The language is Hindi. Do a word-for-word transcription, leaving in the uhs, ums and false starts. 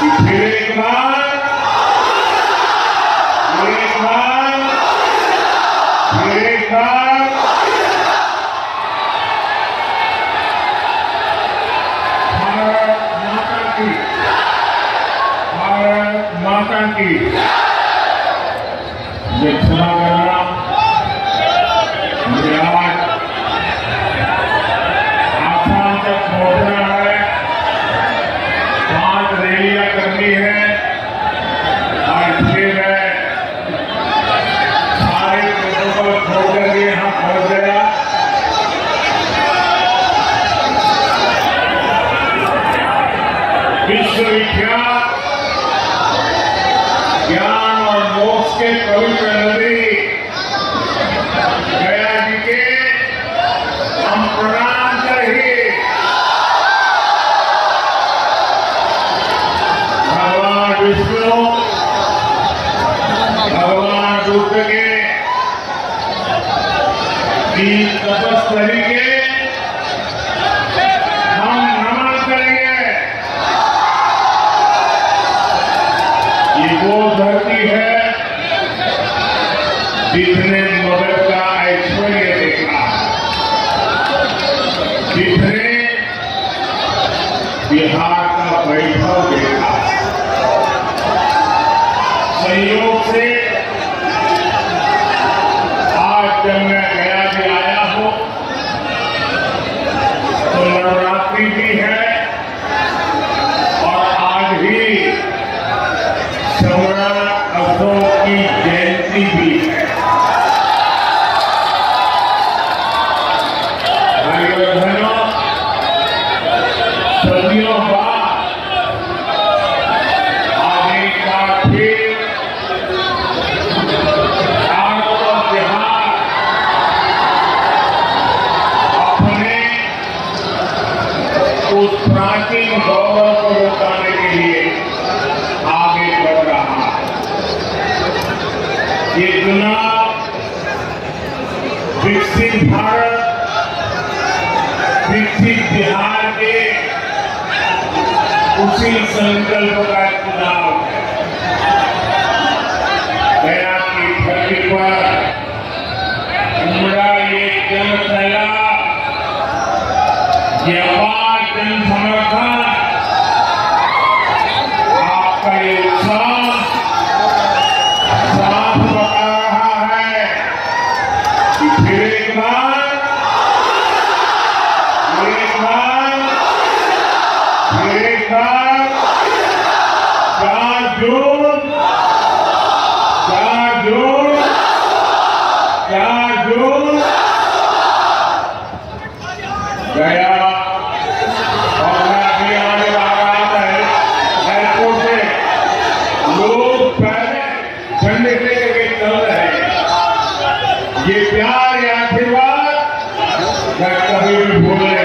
फिर एक बार, फिर एक बार, फिर एक बार भारत माता की, भारत माता की। ये क्षमा करना, मुझे आज आसाम तक पहुंचना है, पांच रैलियां करनी है और फिर मैं सारे प्रोटोकॉल छोड़कर के यहां पहुंच गया। विश्वविख्यात ज्ञान और मोक्ष के पवित्र नदी गया जी के हम प्रणाम करेंगे। भगवान विष्णु, भगवान बुद्ध के तीन तपस्वी के हम नमन करेंगे। ये वो धरती है जिसने मगध का ऐश्वर्य देखा, जिसने बिहार का वैभव देखा। संयोग से आज जब मैं गया भी आया हूं तो नवरात्रि भी है और आज ही सम्राट अशोक की जयंती भी है। सदियों बाद आज एक बार फिर चारों बिहार अपने उस प्राचीन गौरव को लौटाने के लिए आगे बढ़ रहा है। ये चुनाव विकसित भारत, विकसित बिहार के उसी संकल्प का चुनाव है। गया की धरती पर उमड़ा ये जन सैलाब, ये अपार जन समर्थन, आपका ये उत्साह साफ बता रहा है कि फिर एक बार, फिर एक बार, फिर एक बार चार जून, चार जून, चार जून गया और मैं अभी आने वाला था एयरपोर्ट से, लोग पहले झंडे लेकर चल रहे हैं। ये प्यार या आशीर्वाद मैं कभी भी भूल नहीं